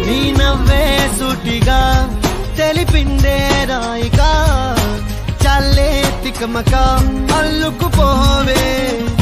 నీ నవ్వే సూటిగా తెలిపిందే రాయిగా చల్లే తికమక అల్లుకుపోవే